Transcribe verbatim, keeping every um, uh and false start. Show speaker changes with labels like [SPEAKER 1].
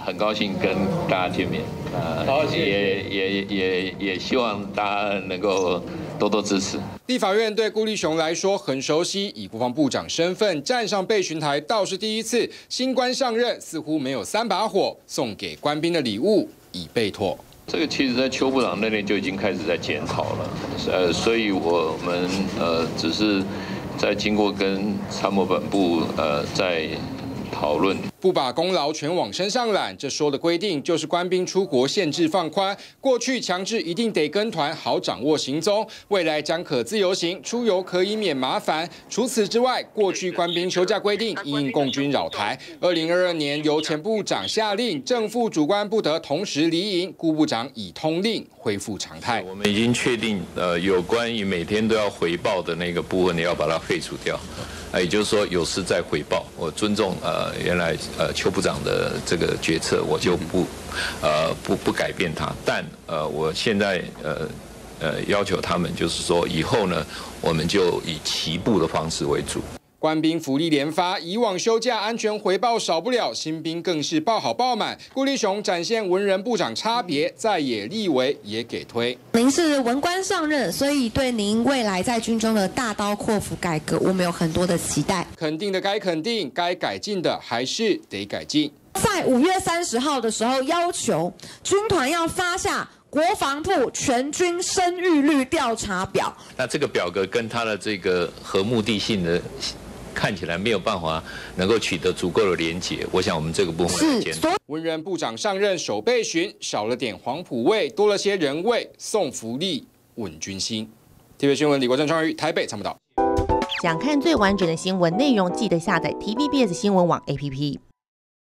[SPEAKER 1] 很高兴跟大家见面，呃，
[SPEAKER 2] 好，谢谢
[SPEAKER 1] 也也也也希望大家能够多多支持。
[SPEAKER 3] 立法院对顾立雄来说很熟悉，以国防部长身份站上备询台倒是第一次。新官上任，似乎没有三把火，送给官兵的礼物已备妥。
[SPEAKER 1] 这个其实，在邱部长那边就已经开始在检讨了，呃，所以我们呃只是在经过跟参谋本部呃在讨论。
[SPEAKER 3] 不把功劳全往身上揽，这说的规定就是官兵出国限制放宽。过去强制一定得跟团，好掌握行踪，未来将可自由行，出游可以免麻烦。除此之外，过去官兵休假规定因应共军扰台，二零二二年由前部长下令，正副主官不得同时离营，顾部长已通令恢复常态。
[SPEAKER 1] 我们已经确定，呃，有关于每天都要回报的那个部分，你要把它废除掉。呃，也就是说，有事再回报。我尊重呃原来呃邱部长的这个决策，我就不呃不不改变它。但呃，我现在呃呃要求他们，就是说以后呢，我们就以齐步的方式为主。
[SPEAKER 3] 官兵福利连发，以往休假安全回报少不了，新兵更是报好报满。顾立雄展现文人部长差别，在野立委也给推。
[SPEAKER 4] 您是文官上任，所以对您未来在军中的大刀阔斧改革，我们有很多的期待。
[SPEAKER 3] 肯定的该肯定，该改进的还是得改进。
[SPEAKER 4] 在五月三十号的时候，要求军团要发下国防部全军生育率调查表。
[SPEAKER 1] 那这个表格跟他的这个和目的性的。看起来没有办法能够取得足够的连结，我想我们这个部分
[SPEAKER 4] 是
[SPEAKER 3] 文人部长上任首备询，少了点黄埔味，多了些人味，送福利稳军心。T V B 新闻李国正、创于台北参谋导。
[SPEAKER 5] 想看最完整的新闻内容，记得下载 T V B S 新闻网 A P P。